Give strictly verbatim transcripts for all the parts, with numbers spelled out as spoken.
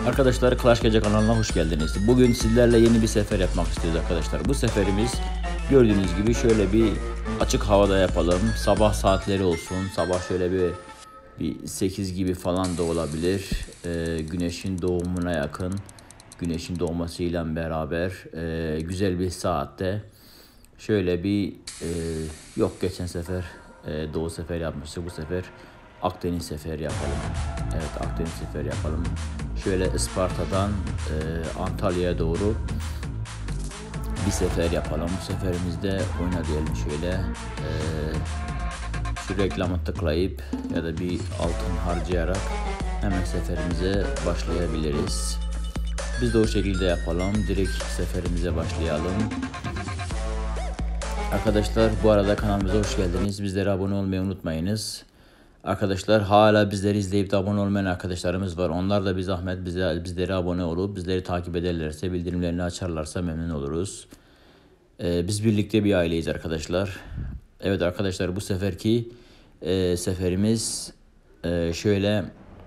Arkadaşlar Clash Gece kanalına hoş geldiniz. Bugün sizlerle yeni bir sefer yapmak istiyoruz arkadaşlar. Bu seferimiz gördüğünüz gibi şöyle bir açık havada yapalım. Sabah saatleri olsun. Sabah şöyle bir, bir sekiz gibi falan da olabilir. Ee, güneşin doğumuna yakın. Güneşin doğmasıyla beraber e, güzel bir saatte. Şöyle bir e, yok geçen sefer e, Doğu sefer yapmıştık. Bu sefer Akdeniz sefer yapalım. Evet, Akdeniz sefer yapalım. Şöyle Isparta'dan e, Antalya'ya doğru bir sefer yapalım. Bu seferimizde oyna diyelim şöyle. E, şu reklamı tıklayıp ya da bir altın harcayarak hemen seferimize başlayabiliriz. Biz de o şekilde yapalım. Direkt seferimize başlayalım. Arkadaşlar bu arada kanalımıza hoş geldiniz. Bizlere abone olmayı unutmayınız. Arkadaşlar hala bizleri izleyip de abone olmayan arkadaşlarımız var. Onlar da bir zahmet bize, bizlere abone olup bizleri takip ederlerse, bildirimlerini açarlarsa memnun oluruz. Ee, biz birlikte bir aileyiz arkadaşlar. Evet arkadaşlar, bu seferki e, seferimiz e, şöyle.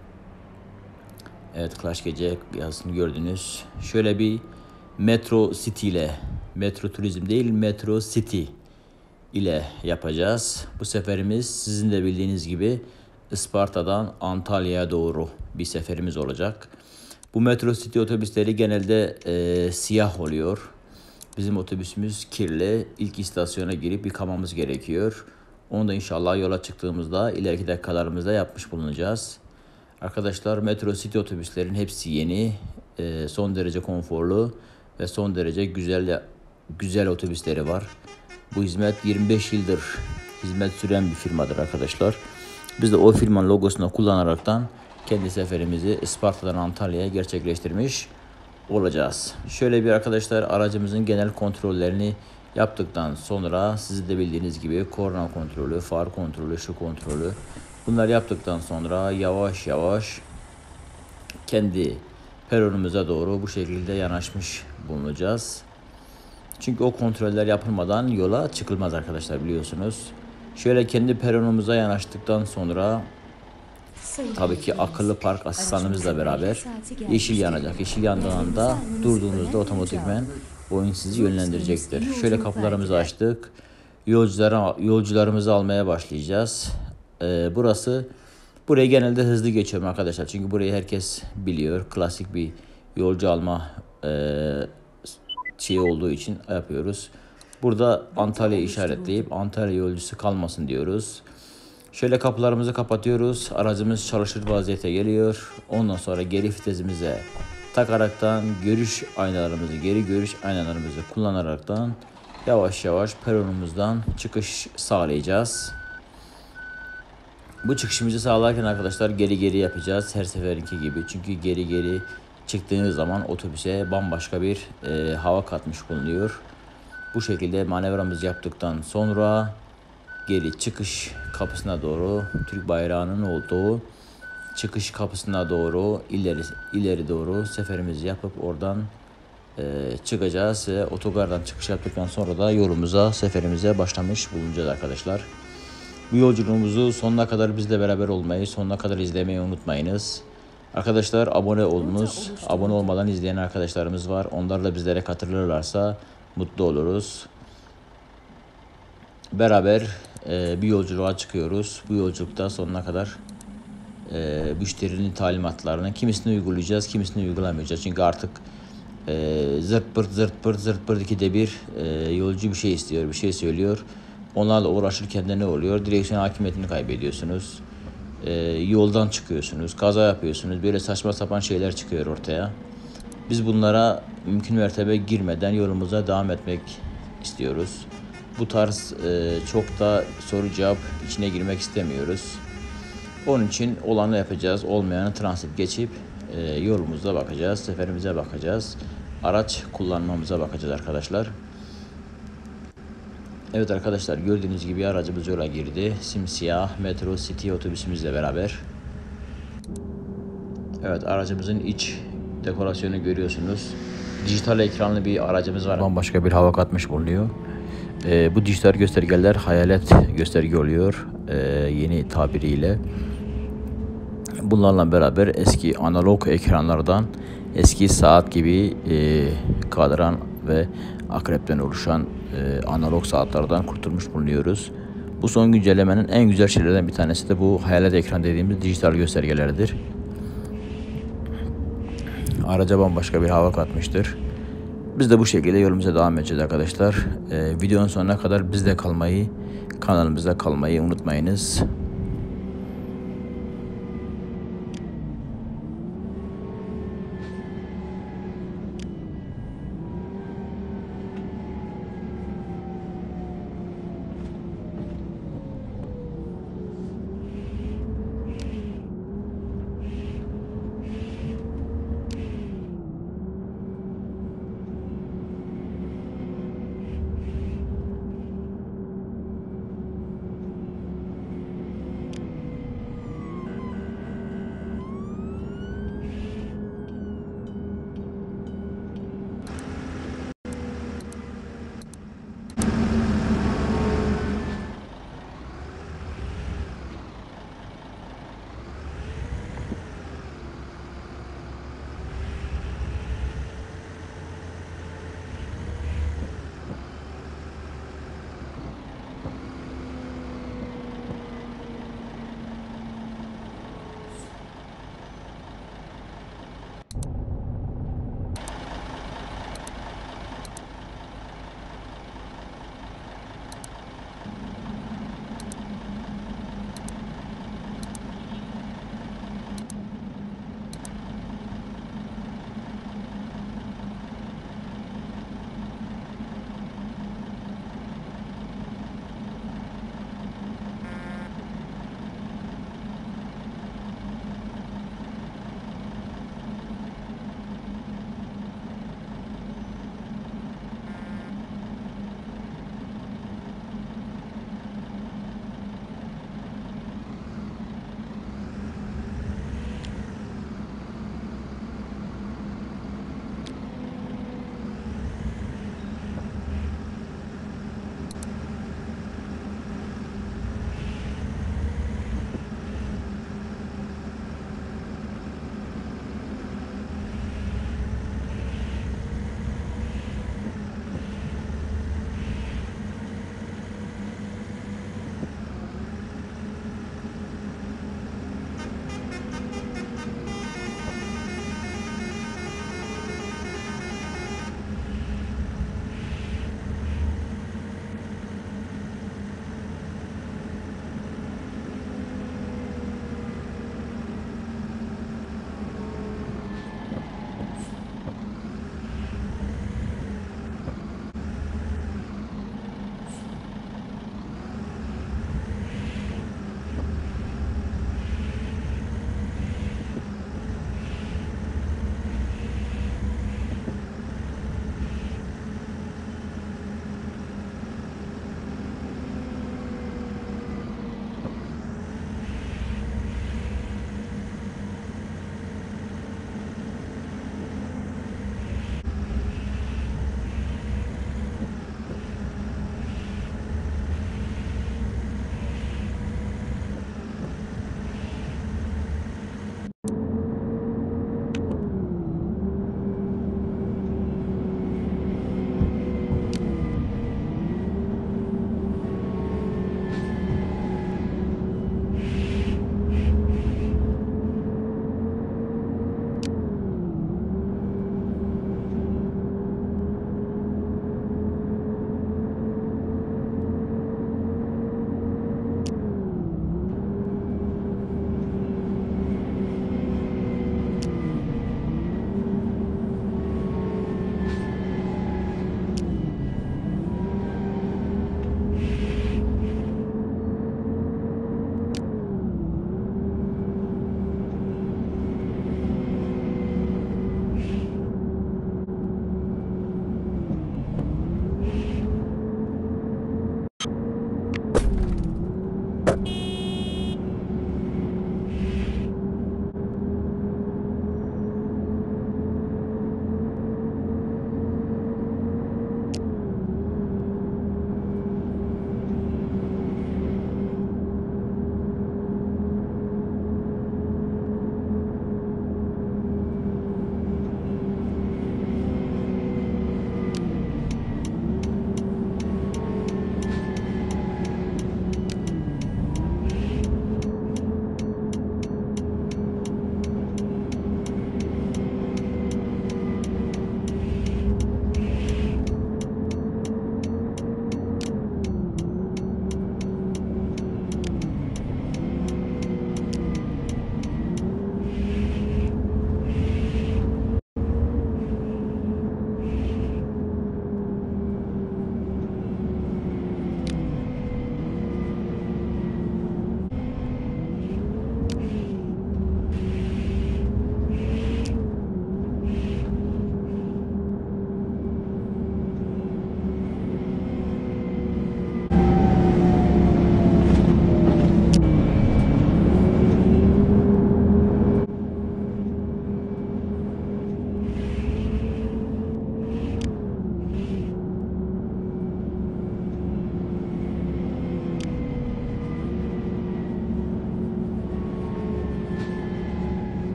Evet, Clash Gece yazısını gördünüz. Şöyle bir Metro City ile, Metro Turizm değil Metro City ile yapacağız. Bu seferimiz sizin de bildiğiniz gibi Isparta'dan Antalya'ya doğru bir seferimiz olacak. Bu Metro City otobüsleri genelde e, siyah oluyor. Bizim otobüsümüz kirli. İlk istasyona girip yıkamamız gerekiyor. Onu da inşallah yola çıktığımızda ileriki dakikalarımızda yapmış bulunacağız. Arkadaşlar, Metro City otobüslerin hepsi yeni, e, son derece konforlu ve son derece güzel güzel otobüsleri var. Bu hizmet yirmi beş yıldır hizmet süren bir firmadır arkadaşlar. Biz de o firmanın logosunu kullanaraktan kendi seferimizi Isparta'dan Antalya'ya gerçekleştirmiş olacağız. Şöyle bir arkadaşlar, aracımızın genel kontrollerini yaptıktan sonra siz de bildiğiniz gibi korna kontrolü, far kontrolü, şu kontrolü, bunları yaptıktan sonra yavaş yavaş kendi peronumuza doğru bu şekilde yanaşmış bulunacağız. Çünkü o kontroller yapılmadan yola çıkılmaz arkadaşlar, biliyorsunuz. Şöyle kendi peronumuza yanaştıktan sonra tabii ki akıllı park asistanımızla beraber yeşil yanacak. Yeşil yandığında durduğunuzda otomatikmen oyun sizi yönlendirecektir. Şöyle kapılarımızı açtık. Yolculara, yolcularımızı almaya başlayacağız. Ee, burası buraya genelde hızlı geçiyorum arkadaşlar. Çünkü burayı herkes biliyor. Klasik bir yolcu alma e, şey olduğu için yapıyoruz. Burada Antalya işaretleyip Antalya yolcusu kalmasın diyoruz. Şöyle kapılarımızı kapatıyoruz. Aracımız çalışır vaziyete geliyor. Ondan sonra geri vitesimize takaraktan görüş aynalarımızı, geri görüş aynalarımızı kullanaraktan yavaş yavaş peronumuzdan çıkış sağlayacağız. Bu çıkışımızı sağlarken arkadaşlar geri geri yapacağız her seferinki gibi. Çünkü geri geri çıktığınız zaman otobüse bambaşka bir e, hava katmış bulunuyor. Bu şekilde manevramızı yaptıktan sonra geri çıkış kapısına doğru, Türk bayrağının olduğu çıkış kapısına doğru ileri ileri doğru seferimizi yapıp oradan e, çıkacağız ve otogardan çıkış yaptıktan sonra da yolumuza, seferimize başlamış bulunacağız arkadaşlar. Bu yolculuğumuzu sonuna kadar bizle beraber olmayı, sonuna kadar izlemeyi unutmayınız. Arkadaşlar, abone olunuz. Abone olmadan izleyen arkadaşlarımız var. Onlar da bizlere katılırlarsa mutlu oluruz. Beraber e, bir yolculuğa çıkıyoruz. Bu yolculukta sonuna kadar e, müşterinin talimatlarını kimisini uygulayacağız, kimisini uygulamayacağız. Çünkü artık e, zırt pırt zırt pırt zırt pırt ikide bir e, yolcu bir şey istiyor, bir şey söylüyor. Onlarla uğraşırken de ne oluyor? Direksiyon hakimiyetini kaybediyorsunuz. E, yoldan çıkıyorsunuz, kaza yapıyorsunuz. Böyle saçma sapan şeyler çıkıyor ortaya. Biz bunlara mümkün mertebe girmeden yolumuza devam etmek istiyoruz. Bu tarz e, çok da soru cevap içine girmek istemiyoruz. Onun için olanı yapacağız, olmayanı transit geçip e, yolumuza bakacağız, seferimize bakacağız. Araç kullanmamıza bakacağız arkadaşlar. Evet arkadaşlar, gördüğünüz gibi aracımız yola girdi. Simsiyah Metro City otobüsümüzle beraber. Evet, aracımızın iç dekorasyonu görüyorsunuz. Dijital ekranlı bir aracımız var. Bambaşka bir hava katmış bulunuyor. Ee, bu dijital göstergeler hayalet gösterge oluyor ee, yeni tabiriyle. Bunlarla beraber eski analog ekranlardan, eski saat gibi e, kadran ve akrepten oluşan e, analog saatlerden kurtulmuş bulunuyoruz. Bu son güncellemenin en güzel şeylerden bir tanesi de bu hayalet ekran dediğimiz dijital göstergeleridir. Araca bambaşka bir hava katmıştır. Biz de bu şekilde yolumuza devam edeceğiz arkadaşlar. Ee, videonun sonuna kadar bizde kalmayı, kanalımızda kalmayı unutmayınız.